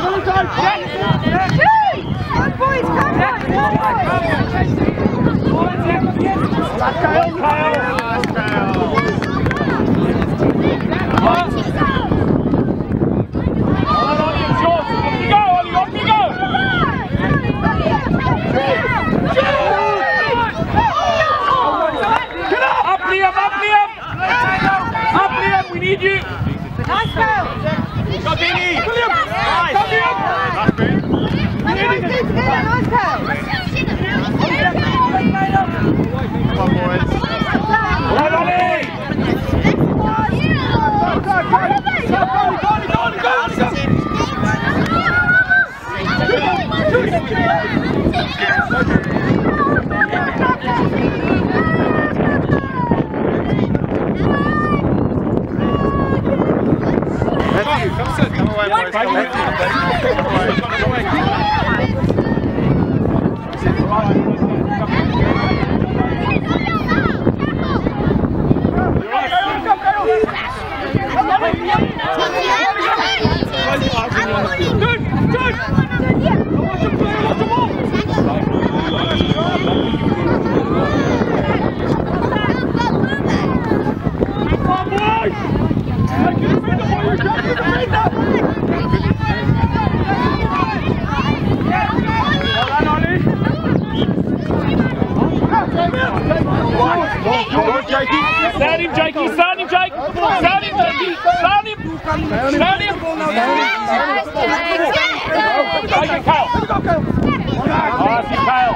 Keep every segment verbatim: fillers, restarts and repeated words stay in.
Come boys, come on! That's Kyle! Kyle! That's Kyle! Ollie, it's yours! Off you go, Ollie! Off you go! Up Liam! Up Liam! Up Liam! We need you! Nice goal! Go Benny! William! Nice! Go Liam! Nice together, nice goal! Come on boys! Right Ollie! Come sit, come away boys, come away. Stand him, Jakey! Stand him, Jake! Stand him, Jakey! Stand him! Stand him! Take it, Kyle! Nice, Kyle!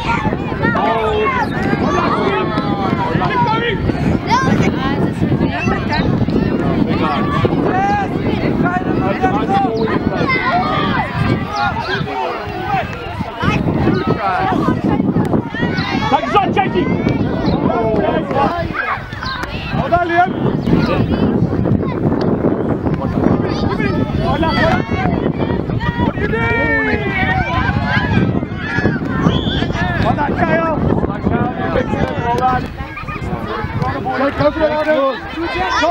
Take a shot, Jakey! Hold on, Liam! What are you doing? On that, Kyle! Hold on! Go for it, Adam! Go!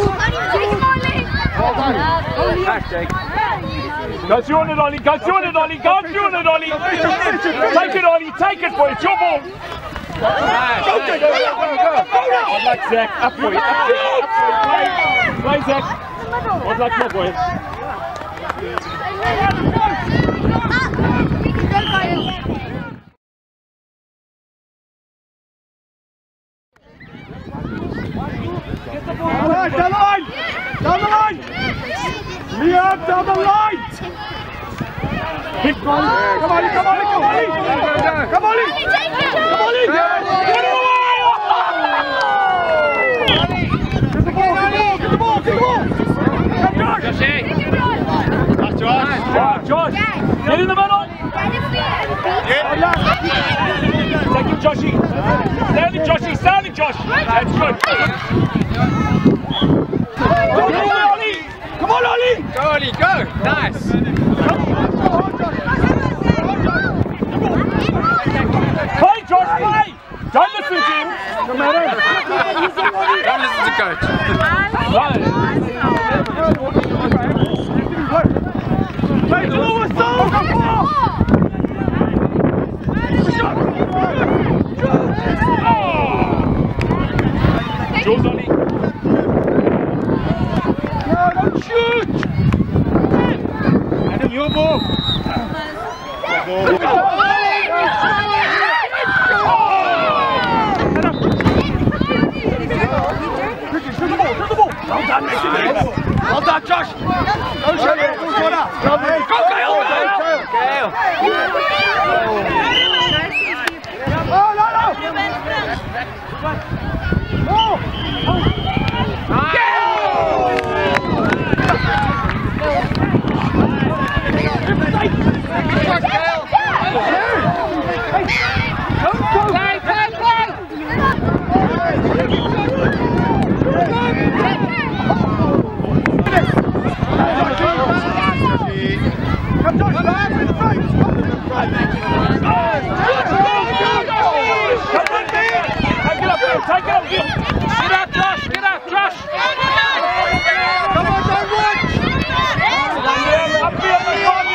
Hold on! Back, Jake! Go through it, Ollie! Go through it, Ollie! Go through it, Ollie! Take it, Ollie! Take it, boy! It's your ball! Go, go, go, go, go, go! I'd like Zach, up boy, up boy, up boy, play, play Zach. I'd like more boy. Alright, down the line! Down the line! Liam, down the line! Keep going! Come on, come on, come on! Come on, come on! That's Josh. Josh. Get in the middle. Yeah. Thank you, Joshy. Stand in, Joshy. Stand in, Josh. That's good. Come on, Ollie. Come on, Ollie. Go, Ollie. Go. Nice. Play, Josh. Play. Don't listen to him. No matter. Don't listen to coach. Play to the whistle! Jules, Ollie. No, don't shoot! Adam, your ball. Your ball. Well done, Mister Well done, Josh! Go, shoot it! Go, Kyle! Kyle! Oh, no, no! Oh! Come, Josh! Back in the front! Take it up, get up, Josh! Get up, Josh! Come on, don't watch! Up here,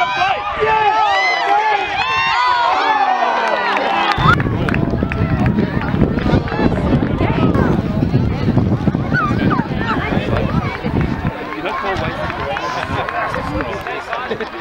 Ollie.